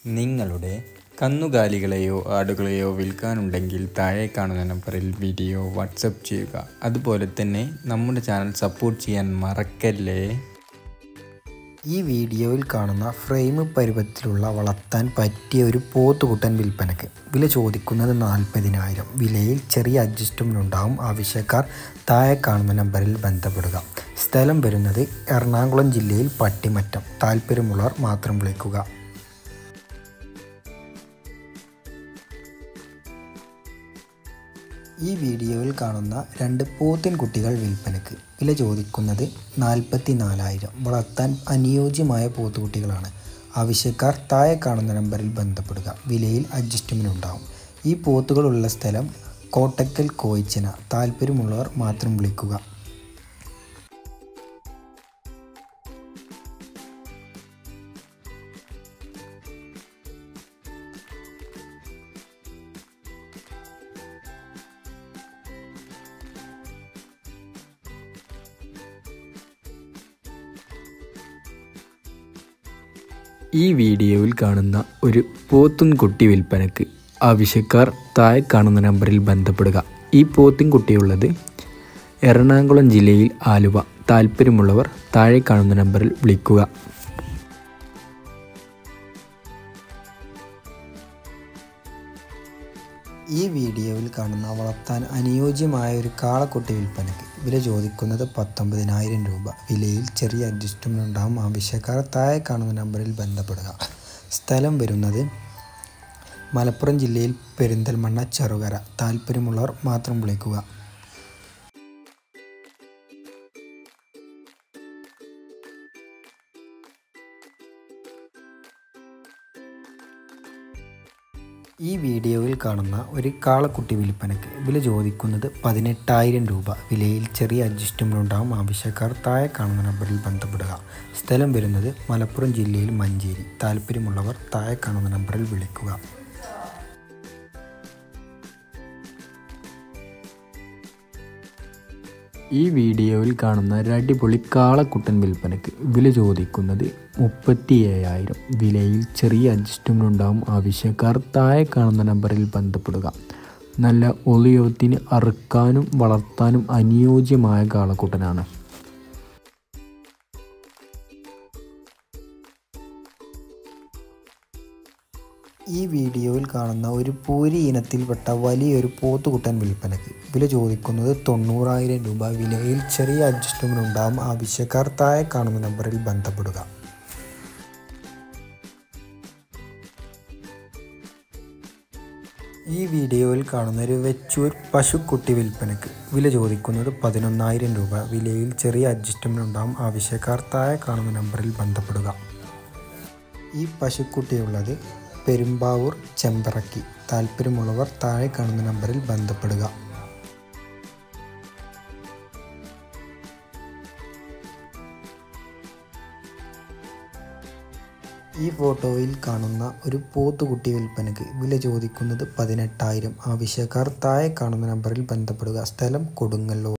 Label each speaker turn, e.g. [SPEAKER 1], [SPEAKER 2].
[SPEAKER 1] നിങ്ങളുടെ കന്നുകാലികളെയോ ആടുകളെയോ വിൽക്കാനുണ്ടെങ്കിൽ താഴെ കാണുന്ന നമ്പറിൽ വീഡിയോ വാട്സപ്പ് ചെയ്യുക. അതുപോലെ തന്നെ നമ്മുടെ ചാനൽ സപ്പോർട്ട് ചെയ്യാൻ മറക്കല്ലേ.
[SPEAKER 2] ഈ വീഡിയോയിൽ കാണുന്ന ഫ്രെയിം പരുവത്തിലുള്ള വളർത്താൻ പറ്റിയ ഒരു പോത്തുകുട്ടൻ വിൽപ്പനയ്ക്ക്. വില ചോദിക്കുന്നത് 40,000. വിലയിൽ ചെറിയ അഡ്ജസ്റ്റ്മെൻ്റ് ഉണ്ടാവും. ആവശ്യക്കാർ താഴെ കാണുന്ന നമ്പറിൽ ബന്ധപ്പെടുക. സ്ഥലം വരുന്നത് എറണാകുളം ജില്ലയിൽ പട്ടിമറ്റം. താല്പര്യമുള്ളവർ മാത്രം വിളിക്കുക. ഈ വീഡിയോയിൽ കാണുന്ന 2 പോത്തിൻ കുട്ടികൾ വിൽപ്പനയ്ക്ക്. വില ചോദിക്കുന്നത് 44,000. വളർത്താൻ അനുയോജ്യമായ പോത്തുകുട്ടികളാണ്. ആവശ്യക്കാർ താഴെ കാണുന്ന നമ്പറിൽ ബന്ധപ്പെടുക. വിലയിൽ അഡ്ജസ്റ്റ്മെൻ്റ് ഉണ്ടാകും. ഈ പോത്തുകളുള്ള സ്ഥലം കോട്ടക്കൽ കോയിച്ചന. താല്പര്യമുള്ളവർ മാത്രം വിളിക്കുക.
[SPEAKER 3] ഈ വീഡിയോയിൽ കാണുന്ന ഒരു പോത്തുംകുട്ടി വിൽപ്പനയ്ക്ക്. ആവശ്യക്കാർ താഴെ കാണുന്ന നമ്പറിൽ ബന്ധപ്പെടുക. ഈ പോത്തുംകുട്ടിയുള്ളത് എറണാകുളം ജില്ലയിൽ ആലുവ. താല്പര്യമുള്ളവർ താഴെ കാണുന്ന നമ്പറിൽ വിളിക്കുക.
[SPEAKER 2] ഈ വീഡിയോയിൽ കാണുന്ന വളർത്താൻ അനുയോജ്യമായ ഒരു കാളക്കുട്ടി വിൽപ്പനയ്ക്ക്. വില ചോദിക്കുന്നത് 19,000 രൂപ. വിലയിൽ ചെറിയ അഡ്ജസ്റ്റ്മെൻ്റ് ഉണ്ടാകും. ആവശ്യക്കാർ താഴെ കാണുന്ന നമ്പറിൽ ബന്ധപ്പെടുക. സ്ഥലം വരുന്നത് മലപ്പുറം ജില്ലയിൽ പെരിന്തൽമണ്ണ ചെറുകര. താല്പര്യമുള്ളവർ മാത്രം വിളിക്കുക. ഈ വീഡിയോയിൽ കാണുന്ന ഒരു കാളക്കുട്ടി വിൽപ്പനയ്ക്ക്. വില ചോദിക്കുന്നത് 18,000 രൂപ. വിലയിൽ ചെറിയ അഡ്ജസ്റ്റ്മെൻ്റ് ഉണ്ടാകും. ആവശ്യക്കാർ താഴെ കാണുന്ന നമ്പറിൽ ബന്ധപ്പെടുക. സ്ഥലം വരുന്നത് മലപ്പുറം ജില്ലയിൽ മഞ്ചേരി. താല്പര്യമുള്ളവർ താഴെ കാണുന്ന നമ്പറിൽ വിളിക്കുക.
[SPEAKER 3] ഈ വീഡിയോയിൽ കാണുന്ന ഒരു അടിപൊളി കാളക്കുട്ടൻ വിൽപ്പനയ്ക്ക്. വില ചോദിക്കുന്നത് 37,000. വിലയിൽ ചെറിയ അഡ്ജസ്റ്റ്മെൻ്റ് ഉണ്ടാകും. ആവശ്യക്കാർ താഴെ കാണുന്ന നമ്പറിൽ ബന്ധപ്പെടുക. നല്ല ഒളിയോത്തിന് അറുക്കാനും വളർത്താനും അനുയോജ്യമായ കാളക്കുട്ടനാണ്.
[SPEAKER 2] ഈ വീഡിയോയിൽ കാണുന്ന ഒരു പൂരി ഇനത്തിൽപ്പെട്ട വലിയൊരു പോത്തുകുട്ടൻ വിൽപ്പനയ്ക്ക്. വില ചോദിക്കുന്നത് 90,000 രൂപ. വിലയിൽ ചെറിയ അഡ്ജസ്റ്റ്മെൻ്റ് ഉണ്ടാകും. ആവശ്യക്കാർ താഴെ കാണുന്ന നമ്പറിൽ ബന്ധപ്പെടുക. ഈ വീഡിയോയിൽ കാണുന്ന ഒരു വെച്ചൂർ പശുക്കുട്ടി വിൽപ്പനയ്ക്ക്. വില ചോദിക്കുന്നത് 11,000 രൂപ. വിലയിൽ ചെറിയ അഡ്ജസ്റ്റ്മെൻ്റ് ഉണ്ടാകും. ആവശ്യക്കാർ താഴെ കാണുന്ന നമ്പറിൽ ബന്ധപ്പെടുക. ഈ പശുക്കുട്ടിയുള്ളത് പെരുമ്പാവൂർ ചെമ്പറക്കി. താല്പര്യമുള്ളവർ താഴെ കാണുന്ന നമ്പറിൽ ബന്ധപ്പെടുക. ഈ ഫോട്ടോയിൽ കാണുന്ന ഒരു പോത്തുകുട്ടി വിൽപ്പനയ്ക്ക്. വില ചോദിക്കുന്നത് 18,000. ആവശ്യക്കാർ താഴെ കാണുന്ന നമ്പറിൽ ബന്ധപ്പെടുക. സ്ഥലം കൊടുങ്ങല്ലൂർ.